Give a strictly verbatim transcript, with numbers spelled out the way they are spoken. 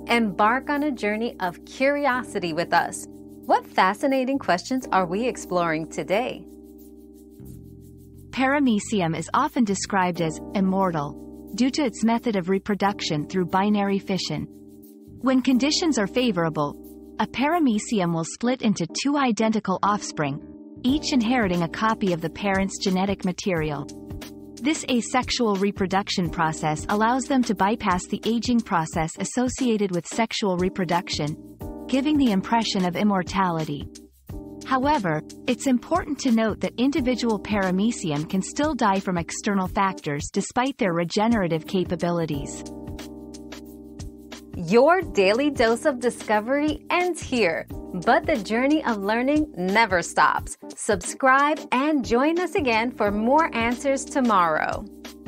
Embark on a journey of curiosity with us. What fascinating questions are we exploring today? Paramecium is often described as immortal due to its method of reproduction through binary fission. When conditions are favorable, a paramecium will split into two identical offspring, each inheriting a copy of the parent's genetic material. This asexual reproduction process allows them to bypass the aging process associated with sexual reproduction, giving the impression of immortality. However, it's important to note that individual paramecium can still die from external factors despite their regenerative capabilities. Your daily dose of discovery ends here, but the journey of learning never stops. Subscribe and join us again for more answers tomorrow.